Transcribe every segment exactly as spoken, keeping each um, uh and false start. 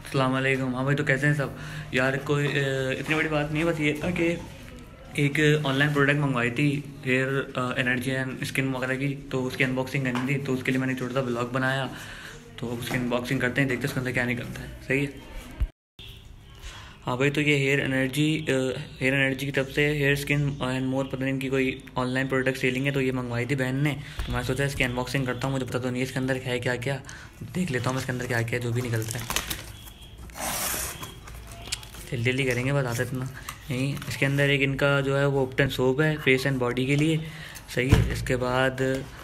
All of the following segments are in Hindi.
अस्सलाम वालेकुम। हाँ भाई, तो कैसे हैं सब यार? कोई अ, इतनी बड़ी बात नहीं है, बस ये था कि एक ऑनलाइन प्रोडक्ट मंगवाई थी हेयर एनर्जी एंड स्किन वगैरह की, तो उसकी अनबॉक्सिंग करनी थी। तो उसके लिए मैंने एक छोटा सा ब्लॉग बनाया, तो उसकी अनबॉक्सिंग करते हैं, देखते हैं उसके अंदर क्या निकलता है। सही है। हाँ भाई, तो ये हेयर एनर्जी हेयर एनर्जी की तरफ से हेयर स्किन एंड मोर पता नहीं इनकी कोई ऑनलाइन प्रोडक्ट सेलिंग है, तो ये मंगवाई थी बहन ने। तो मैं सोचा इसकी अनबॉक्सिंग करता हूँ, मुझे पता तो नहीं है इसके अंदर है क्या क्या। देख लेता हूँ मैं इसके अंदर क्या क्या जो भी निकलता है। जल्दी जल्दी करेंगे, बस आता इतना नहीं। इसके अंदर एक इनका जो है वो उपटन सोप है फेस एंड बॉडी के लिए। सही है। इसके बाद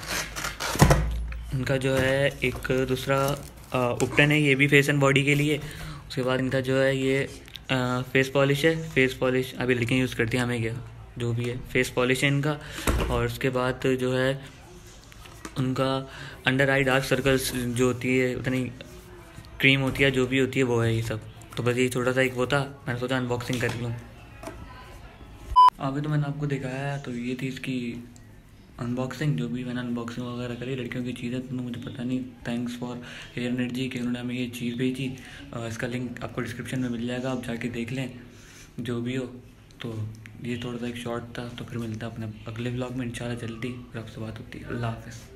इनका जो है एक दूसरा उपटन है, ये भी फेस एंड बॉडी के लिए। उसके बाद इनका जो है ये आ, फेस पॉलिश है। फेस पॉलिश अभी लड़कियाँ यूज़ करती हैं, हमें क्या जो भी है, फेस पॉलिश है इनका। और उसके बाद जो है उनका अंडर आई डार्क सर्कल्स जो होती है, पता नहीं क्रीम होती है जो भी होती है, वो है ये सब। तो बस ये छोटा सा एक वो था, मैंने सोचा अनबॉक्सिंग कर लूँ। अभी तो मैंने आपको दिखाया है, तो ये थी इसकी अनबॉक्सिंग। जो भी मैंने अनबॉक्सिंग वगैरह करी लड़कियों की चीज़ें, तो मुझे पता नहीं। थैंक्स फॉर हेयर एनर्जी कि उन्होंने हमें ये चीज़ भेजी। इसका लिंक आपको डिस्क्रिप्शन में मिल जाएगा, आप जाके देख लें जो भी हो। तो ये थोड़ा सा एक शॉर्ट था, तो फिर मिलता है अपने अगले व्लॉग में इंशाल्लाह जल्दी, फिर आपसे बात होती है। अल्लाह हाफ़िज़।